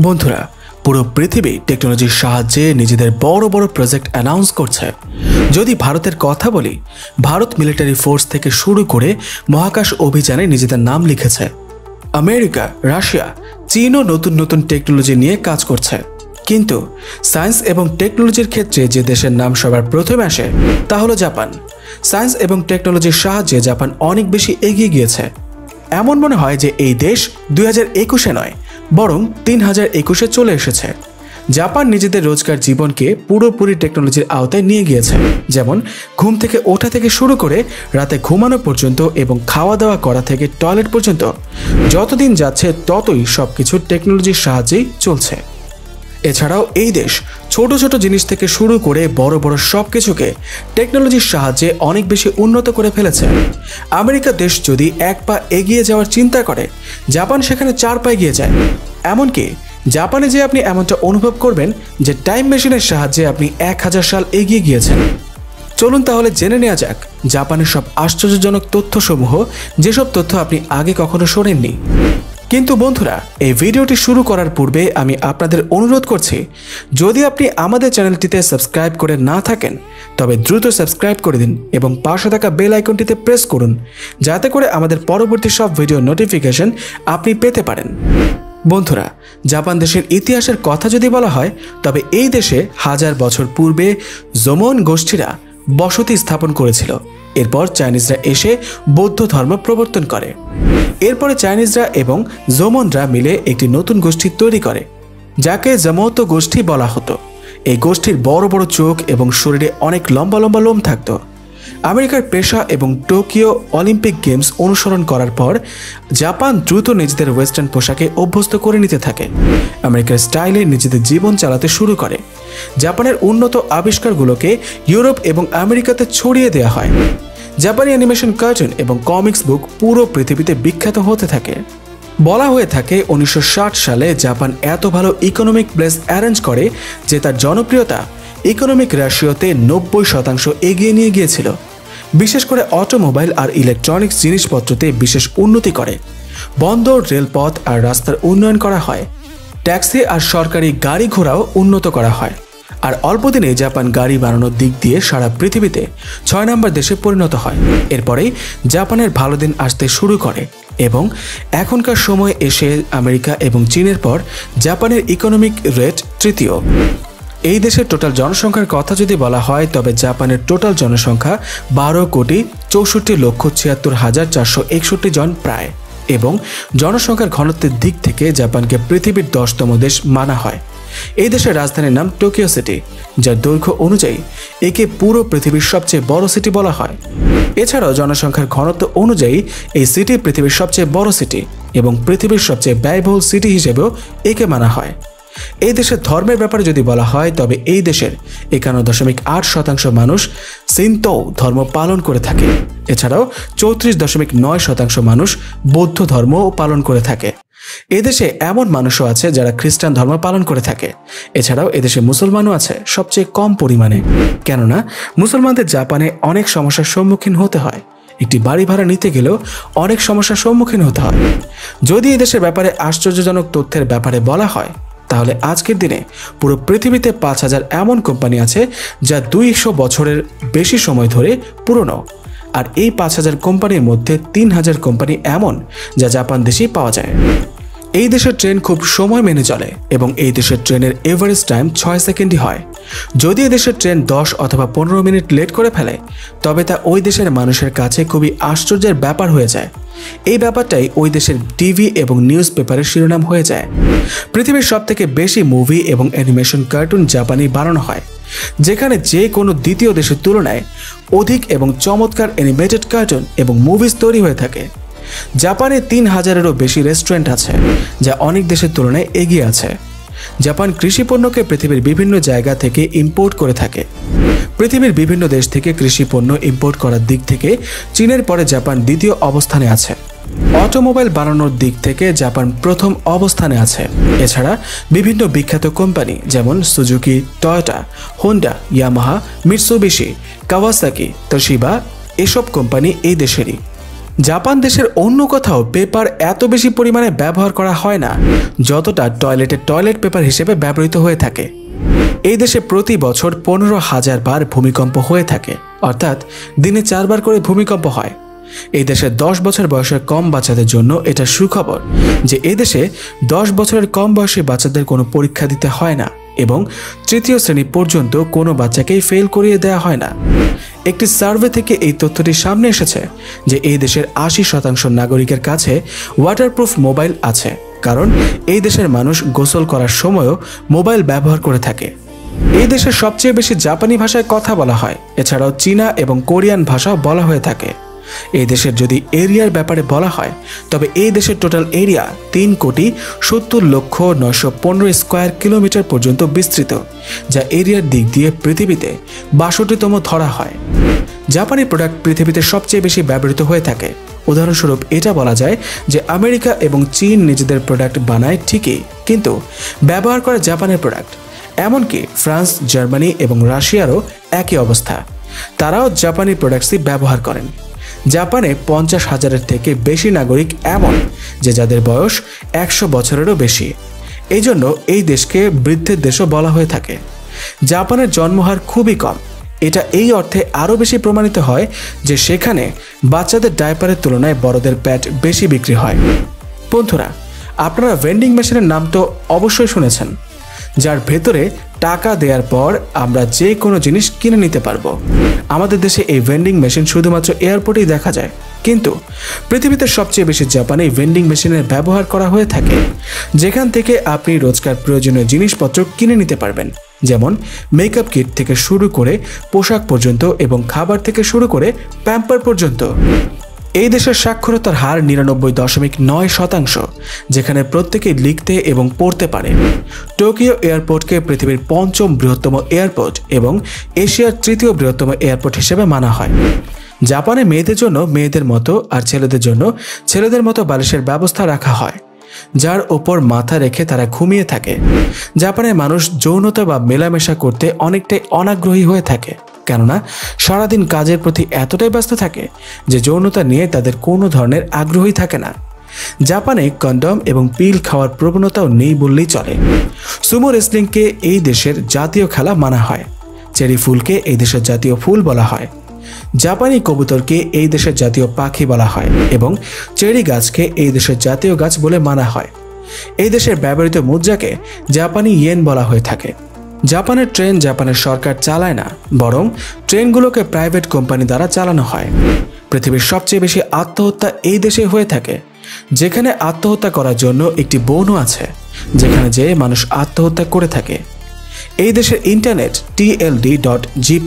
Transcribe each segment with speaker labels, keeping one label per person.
Speaker 1: বন্ধুরা পুরো পৃথিবী টেকনোলজির সাহায্যে নিজেদের বড় বড় প্রজেক্ট অ্যানাউন্স করছে। যদি ভারতের কথা বলি, ভারত মিলিটারি ফোর্স থেকে শুরু করে মহাকাশ অভিযানে নিজেদের নাম লিখেছে। আমেরিকা, রাশিয়া, চীনও নতুন নতুন টেকনোলজি নিয়ে কাজ করছে। কিন্তু সায়েন্স এবং টেকনোলজির ক্ষেত্রে যে দেশের নাম সবার প্রথমে আসে তা হলো জাপান। সায়েন্স এবং টেকনোলজির সাহায্যে জাপান অনেক বেশি এগিয়ে গিয়েছে। এমন মনে হয় যে এই দেশ 2021-এ নয় বরং 3021-এ চলে এসেছে। জাপান নিজেদের রোজকার জীবনকে পুরোপুরি টেকনোলজির আওতায় নিয়ে গিয়েছে। যেমন ঘুম থেকে ওঠা থেকে শুরু করে রাতে ঘুমানো পর্যন্ত এবং খাওয়া দাওয়া করা থেকে টয়লেট পর্যন্ত যতদিন যাচ্ছে ততই সবকিছু টেকনোলজির সাহায্যেই চলছে। এছাড়াও এই দেশ ছোট ছোট জিনিস থেকে শুরু করে বড় বড় সবকিছুকে টেকনোলজির সাহায্যে অনেক বেশি উন্নত করে ফেলেছে। আমেরিকা দেশ যদি এক পা এগিয়ে যাওয়ার চিন্তা করে, জাপান সেখানে 4 পা এগিয়ে যায়। এমনকি জাপানে যে আপনি এমনটা অনুভব করবেন যে টাইম মেশিনের সাহায্যে আপনি 1000 সাল এগিয়ে গিয়েছেন। চলুন তাহলে জেনে নেওয়া যাক জাপানের সব আশ্চর্যজনক তথ্যসমূহ, যেসব তথ্য আপনি আগে কখনো শোনেননি। কিন্তু বন্ধুরা, এই ভিডিওটি শুরু করার পূর্বে আমি আপনাদের অনুরোধ করছি, যদি আপনি আমাদের চ্যানেলটিতে সাবস্ক্রাইব করে না থাকেন তবে দ্রুত সাবস্ক্রাইব করে দিন এবং পাশে থাকা বেল আইকনটিতে প্রেস করুন, যাতে করে আমাদের পরবর্তী সব ভিডিও নোটিফিকেশন আপনি পেতে পারেন। বন্ধুরা, জাপান দেশের ইতিহাসের কথা যদি বলা হয় তবে এই দেশে 1000 বছর পূর্বে জোমন গোষ্ঠীরা বসতি স্থাপন করেছিল। এরপর চাইনিজরা এসে বৌদ্ধ ধর্ম প্রবর্তন করে। এরপরে চাইনিজরা এবং জোমনরা মিলে একটি নতুন গোষ্ঠী তৈরি করে, যাকে জামোতো গোষ্ঠী বলা হতো। এই গোষ্ঠীর বড় বড় চোখ এবং শরীরে অনেক লম্বা লম্বা লোম থাকত। আমেরিকার পেশা এবং টোকিও অলিম্পিক গেমস অনুসরণ করার পর জাপান দ্রুত নিজেদের ওয়েস্টার্ন পোশাকে অভ্যস্ত করে নিতে থাকে। আমেরিকার স্টাইলে নিজেদের জীবন চালাতে শুরু করে। জাপানের উন্নত আবিষ্কারগুলোকে ইউরোপ এবং আমেরিকাতে ছড়িয়ে দেওয়া হয়। জাপানি অ্যানিমেশন, কার্টুন এবং কমিক্স বুক পুরো পৃথিবীতে বিখ্যাত হতে থাকে। বলা হয়ে থাকে 1960 সালে জাপান এত ভালো ইকোনমিক প্লেস অ্যারেঞ্জ করে যে তার জনপ্রিয়তা ইকোনমিক রেশিওতে 90% এগিয়ে নিয়ে গিয়েছিল। বিশেষ করে অটোমোবাইল আর ইলেকট্রনিক্স জিনিসপত্রতে বিশেষ উন্নতি করে। বন্দর, রেলপথ আর রাস্তার উন্নয়ন করা হয়। ট্যাক্সি আর সরকারি গাড়ি ঘোড়াও উন্নত করা হয়। আর অল্প দিনে জাপান গাড়ি বানানোর দিক দিয়ে সারা পৃথিবীতে 6 নম্বর দেশে পরিণত হয়। এরপরেই জাপানের ভালো দিন আসতে শুরু করে এবং এখনকার সময় এসে আমেরিকা এবং চীনের পর জাপানের ইকোনমিক রেট তৃতীয়। এই দেশের টোটাল জনসংখ্যার কথা যদি বলা হয় তবে জাপানের টোটাল জনসংখ্যা 12,64,76,461 জন প্রায়, এবং জনসংখ্যার ঘনত্বের দিক থেকে জাপানকে পৃথিবীর 10তম দেশ মানা হয়। এই দেশের রাজধানীর নাম টোকিও সিটি, যার দৈর্ঘ্য অনুযায়ী একে পুরো পৃথিবীর সবচেয়ে বড় সিটি বলা হয়। এছাড়াও জনসংখ্যার ঘনত্ব অনুযায়ী এই সিটি পৃথিবীর সবচেয়ে বড় সিটি এবং পৃথিবীর সবচেয়ে ব্যয়বহুল সিটি হিসেবেও একে মানা হয়। এই দেশের ধর্মের ব্যাপারে যদি বলা হয় তবে এই দেশের 51.8% মানুষ শিন্তো ধর্ম পালন করে থাকে। এছাড়াও 34.9% মানুষ বৌদ্ধ ধর্ম পালন করে থাকে। এদেশে এমন মানুষও আছে যারা খ্রিস্টান ধর্ম পালন করে থাকে। এছাড়াও এদেশে মুসলমানও আছে, সবচেয়ে কম পরিমাণে, কেননা মুসলমানদের জাপানে অনেক সমস্যার সম্মুখীন হতে হয়। একটি বাড়ি ভাড়া নিতে গেলেও অনেক সমস্যার সম্মুখীন হতে হয়। যদি এদেশের ব্যাপারে আশ্চর্যজনক তথ্যের ব্যাপারে বলা হয় তাহলে আজকের দিনে পুরো পৃথিবীতে 5000 এমন কোম্পানি আছে যা 200 বছরের বেশি সময় ধরে পুরনো। আর এই 5000 কোম্পানির মধ্যে 3000 কোম্পানি এমন যা জাপান দেশেই পাওয়া যায়। এই দেশের ট্রেন খুব সময় মেনে চলে এবং এই দেশের ট্রেনের এভারেজ টাইম 6 সেকেন্ডই হয়। যদি এই দেশের ট্রেন 10 অথবা 15 মিনিট লেট করে ফেলে তবে তা ওই দেশের মানুষের কাছে খুবই আশ্চর্যের ব্যাপার হয়ে যায়। এই ব্যাপারটাই ওই দেশের টিভি এবং নিউজ পেপারের শিরোনাম হয়ে যায়। পৃথিবীর সবথেকে বেশি মুভি এবং অ্যানিমেশন কার্টুন জাপানি বানানো হয়, যেখানে যে কোনো দ্বিতীয় দেশের তুলনায় অধিক এবং চমৎকার অ্যানিমেটেড কার্টুন এবং মুভিজ তৈরি হয়ে থাকে। জাপানে 3000-এরও বেশি রেস্টুরেন্ট আছে, যা অনেক দেশের তুলনায় এগিয়ে আছে। জাপান কৃষি পণ্যকে পৃথিবীর বিভিন্ন জায়গা থেকে ইম্পোর্ট করে থাকে। পৃথিবীর বিভিন্ন দেশ থেকে কৃষি পণ্য ইম্পোর্ট করার দিক থেকে চীনের পরে জাপান দ্বিতীয় অবস্থানে আছে। অটোমোবাইল বানানোর দিক থেকে জাপান প্রথম অবস্থানে আছে। এছাড়া বিভিন্ন বিখ্যাত কোম্পানি যেমন Suzuki, Toyota, Honda, Yamaha, Mitsubishi, Kawasaki, Toshiba এসব কোম্পানি এই দেশেরই। জাপান দেশের অন্য কোথাও পেপার এত বেশি পরিমাণে ব্যবহার করা হয় না যতটা টয়লেট পেপার হিসেবে ব্যবহৃত হয়ে থাকে। এই দেশে প্রতি বছর 15,000 বার ভূমিকম্প হয়ে থাকে, অর্থাৎ দিনে 4 বার করে ভূমিকম্প হয়। এই দেশে 10 বছর বয়সের কম বাচ্চাদের জন্য এটা সুখবর যে এই দেশে 10 বছরের কম বয়সী বাচ্চাদের কোনো পরীক্ষা দিতে হয় না এবং তৃতীয় শ্রেণী পর্যন্ত কোনো বাচ্চাকেই ফেল করিয়ে দেওয়া হয় না। একটি সার্ভে থেকে এই তথ্যটি সামনে এসেছে যে এই দেশের 80% নাগরিকের কাছে ওয়াটারপ্রুফ মোবাইল আছে, কারণ এই দেশের মানুষ গোসল করার সময়ও মোবাইল ব্যবহার করে থাকে। এই দেশের সবচেয়ে বেশি জাপানি ভাষায় কথা বলা হয়, এছাড়াও চীনা এবং কোরিয়ান ভাষাও বলা হয়ে থাকে। এই দেশের যদি এরিয়ার ব্যাপারে বলা হয় তবে এই দেশের টোটাল এরিয়া 3,70,915 স্কয়ার কিলোমিটার পর্যন্ত বিস্তৃত, যা এরিয়ার দিক দিয়ে পৃথিবীতে 62তম ধরা হয়। জাপানি প্রোডাক্ট পৃথিবীতে সবচেয়ে বেশি ব্যবহৃত হয়ে থাকে। উদাহরণস্বরূপ এটা বলা যায় যে আমেরিকা এবং চীন নিজেদের প্রোডাক্ট বানায় ঠিকই, কিন্তু ব্যবহার করে জাপানের প্রোডাক্ট। এমনকি ফ্রান্স, জার্মানি এবং রাশিয়ারও একই অবস্থা, তারাও জাপানি প্রোডাক্টসই ব্যবহার করেন। জাপানে 50,000-এর থেকে বেশি নাগরিক এমন যে যাদের বয়স 100 বছরেরও বেশি। এই জন্য এই দেশকে বৃদ্ধের দেশও বলা হয়ে থাকে। জাপানের জন্মহার খুবই কম। এটা এই অর্থে আরও বেশি প্রমাণিত হয় যে সেখানে বাচ্চাদের ডায়পারের তুলনায় বড়দের প্যাড বেশি বিক্রি হয়। বন্ধুরা, আপনারা ভেন্ডিং মেশিনের নাম তো অবশ্যই শুনেছেন, যার ভেতরে টাকা দেওয়ার পর আমরা যে কোনো জিনিস কিনে নিতে পারবো। আমাদের দেশে এই ভেন্ডিং মেশিন শুধুমাত্র এয়ারপোর্টেই দেখা যায়, কিন্তু পৃথিবীতে সবচেয়ে বেশি জাপানে ভেন্ডিং মেশিনের ব্যবহার করা হয়ে থাকে, যেখান থেকে আপনি রোজকার প্রয়োজনীয় জিনিসপত্র কিনে নিতে পারবেন, যেমন মেকআপ কিট থেকে শুরু করে পোশাক পর্যন্ত এবং খাবার থেকে শুরু করে প্যাম্পার পর্যন্ত। এই দেশের সাক্ষরতার হার 99.9%, যেখানে প্রত্যেকেই লিখতে এবং পড়তে পারে। টোকিও এয়ারপোর্টকে পৃথিবীর 5ম বৃহত্তম এয়ারপোর্ট এবং এশিয়ার 3য় বৃহত্তম এয়ারপোর্ট হিসেবে মানা হয়। জাপানে মেয়েদের জন্য মেয়েদের মতো আর ছেলেদের জন্য ছেলেদের মতো বালিশের ব্যবস্থা রাখা হয়, যার ওপর মাথা রেখে তারা ঘুমিয়ে থাকে। জাপানের মানুষ যৌনতা বা মেলামেশা করতে অনেকটাই অনাগ্রহী হয়ে থাকে, কেননা সারাদিন কাজের প্রতি এতটাই ব্যস্ত থাকে যে যৌনতা নিয়ে তাদের কোনো ধরনের আগ্রহই থাকে না। জাপানে কন্ডম এবং পিল খাওয়ার প্রবণতাও নেই বললেই চলে। সুমো রেসলিংকে এই দেশের জাতীয় খেলা মানা হয়। চেরি ফুলকে এই দেশের জাতীয় ফুল বলা হয়। জাপানি কবুতরকে এই দেশের জাতীয় পাখি বলা হয় এবং চেরি গাছকে এই দেশের জাতীয় গাছ বলে মানা হয়। এই দেশের ব্যবহৃত মুদ্রাকে জাপানি ইয়েন বলা হয়ে থাকে। জাপানের ট্রেন জাপানের সরকার চালায় না, বরং ট্রেনগুলোকে প্রাইভেট কোম্পানি দ্বারা চালানো হয়। পৃথিবীর সবচেয়ে বেশি আত্মহত্যা এই দেশে হয়ে থাকে, যেখানে আত্মহত্যা করার জন্য একটি বনও আছে যেখানে যে মানুষ আত্মহত্যা করে থাকে। এই দেশের ইন্টারনেট TLD.GP।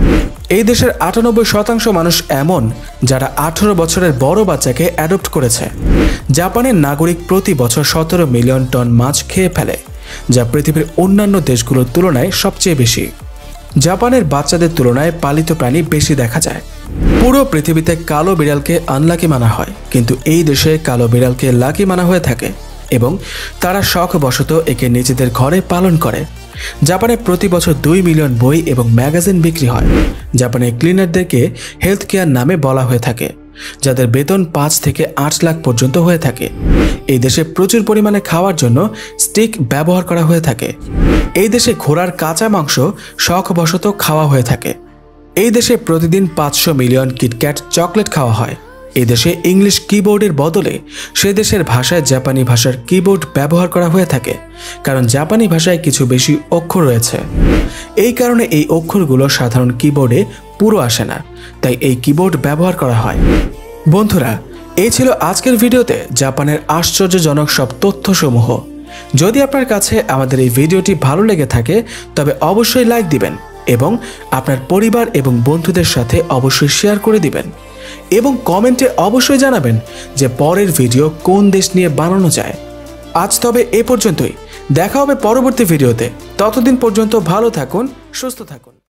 Speaker 1: এই দেশের 98% মানুষ এমন যারা 18 বছরের বড় বাচ্চাকে অ্যাডপ্ট করেছে। জাপানের নাগরিক প্রতি বছর 17 মিলিয়ন টন মাছ খেয়ে ফেলে, যা পৃথিবীর অন্যান্য দেশগুলোর তুলনায় সবচেয়ে বেশি। জাপানের বাচ্চাদের তুলনায় পালিত প্রাণী বেশি দেখা যায়। পুরো পৃথিবীতে কালো বিড়ালকে আনলাকি মানা হয়, কিন্তু এই দেশে কালো বিড়ালকে লাকি মানা হয়ে থাকে এবং তারা শখবশত একে নিজেদের ঘরে পালন করে। জাপানে প্রতি বছর 2 মিলিয়ন বই এবং ম্যাগাজিন বিক্রি হয়। জাপানের ক্লিনারদেরকে হেলথ কেয়ার নামে বলা হয়ে থাকে, যাদের বেতন 5 থেকে 8 লাখ পর্যন্ত হয়ে থাকে। এই দেশে প্রচুর পরিমাণে খাওয়ার জন্য স্টিক ব্যবহার করা হয়ে থাকে। এই দেশে ঘোড়ার কাঁচা মাংস শখবশত খাওয়া হয়ে থাকে। এই দেশে প্রতিদিন 500 মিলিয়ন কিটক্যাট চকলেট খাওয়া হয়। এই দেশে ইংলিশ কিবোর্ডের বদলে সে দেশের ভাষায় জাপানি ভাষার কিবোর্ড ব্যবহার করা হয়ে থাকে, কারণ জাপানি ভাষায় কিছু বেশি অক্ষর রয়েছে। এই কারণে এই অক্ষরগুলো সাধারণ কিবোর্ডে পুরো আসে না, তাই এই কিবোর্ড ব্যবহার করা হয়। বন্ধুরা, এই ছিল আজকের ভিডিওতে জাপানের আশ্চর্যজনক সব তথ্যসমূহ। যদি আপনার কাছে আমাদের এই ভিডিওটি ভালো লেগে থাকে তবে অবশ্যই লাইক দিবেন এবং আপনার পরিবার এবং বন্ধুদের সাথে অবশ্যই শেয়ার করে দিবেন এবং কমেন্টে অবশ্যই জানাবেন যে পরের ভিডিও কোন দেশ নিয়ে বানানো যায়। আজ তবে এ পর্যন্তই, দেখা হবে পরবর্তী ভিডিওতে। ততদিন পর্যন্ত ভালো থাকুন, সুস্থ থাকুন।